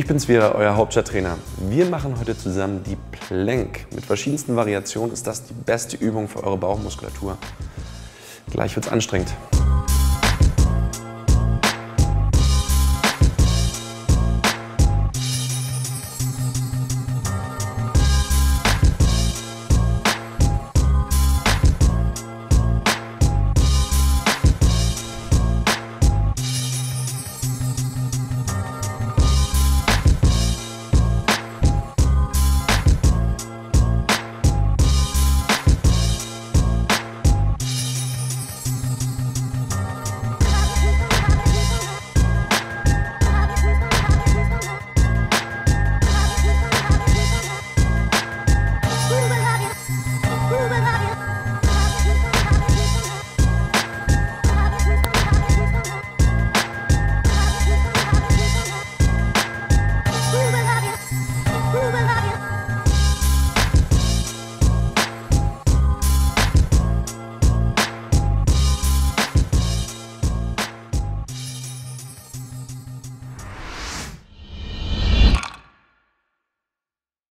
bin's wieder, euer Hauptstadttrainer. Wir machen heute zusammen die Plank. Mit verschiedensten Variationen ist das die beste Übung für eure Bauchmuskulatur. Gleich wird's anstrengend.